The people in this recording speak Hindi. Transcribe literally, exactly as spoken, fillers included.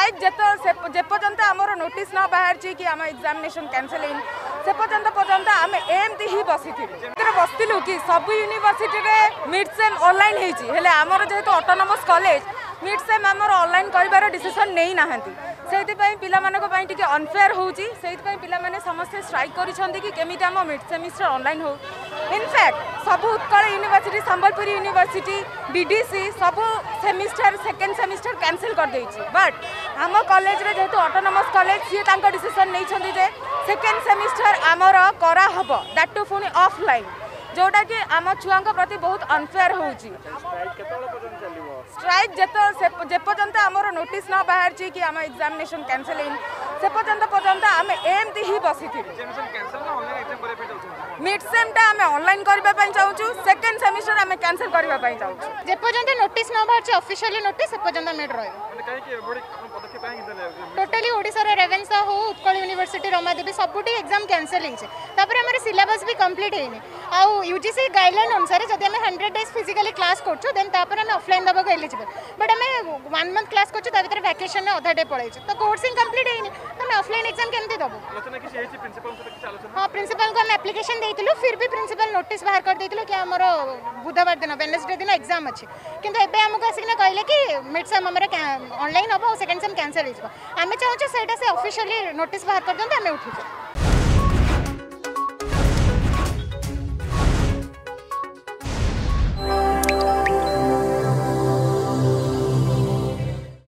स्ट्राइक जेपर्यंत आमर नोटिस न बाहर कि आम एग्जामिनेशन कैंसल से पर्यंत पर्यंत आम एमती ही बसी बसलु कि सब यूनिवर्सिटी मिड सेम ऑनलाइन होती आमर जेहेतु ऑटोनोमस कॉलेज मिड सेम आमर ऑनलाइन कर डिसीजन नहीं ना से पे अनफेयर होती पे समस्ते स्ट्राइक करेमी आम मिड सेमिस्टर ऑनलाइन हो इनफैक्ट सब Utkal university Sambalpur university DDC सब सेमिस्टर सेकेंड सेमिस्टर कैंसिल कर देछि बट आम कॉलेज रे जेहेतु ऑटोनोमस कॉलेज सी तांको डिसीजन नहीं जे सेकेंड सेमिस्टर आमर करा हबो दैट टू फुनी ऑफलाइन जोटा कि आम छुआ प्रति बहुत अनफेयर होची स्ट्राइक जेपर्यंत आमर नोटिस न बाहर कि आम एग्जामिनेशन कैंसल से पर्यंत पर्यंत आम एमती ही बसी मिड सेम टा आम ऑनलाइन करबा चाहूँ सेकेंड सेमिस्टर आम कैंसल करबा चाहूँ जे पर्यंत नोटिस न बाहर ऑफिशियली नोटिस से पर्यंत मिड रहिबो टोटली ओडिसा रे रेवेन्सा हो उत्कल यूनिवर्सिटी रमादेवी सबुटी एग्जाम कैंसल होइछे तापर हमर सिलेबस भी कंप्लीट हेनी आ यूजीसी गाइडलाइन अनुसार जदि हम हंड्रेड डेज फिजिकली क्लास करछु देन तापर हम ऑफलाइन दबा एलिजिबल बट हम वन मंथ क्लास करछु ता भीतर वैकेशन में आधा डे पळैछ तो कोर्सिंग कंप्लीट हेनी तो हम ऑफलाइन एग्जाम केमती दबो आलोचना कि हेछि प्रिंसिपल से किछ आलोचना हां प्रिंसिपल को हम एप्लीकेशन देइतिलु फिर भी प्रिंसिपल नोटिस बाहर कर देइतिलु कि हमर बुधवार दिन वेडनेसडे दिन एग्जाम अछि किंतु एबे हमको आसिकना कहले कि मिड सेम हमर ऑनलाइन हबो सेकंड सेम कैंसिल होइछ आमे चाहू सेटा से ऑफिशियली नोटिस बाहर कर दंते आमे उठिछ।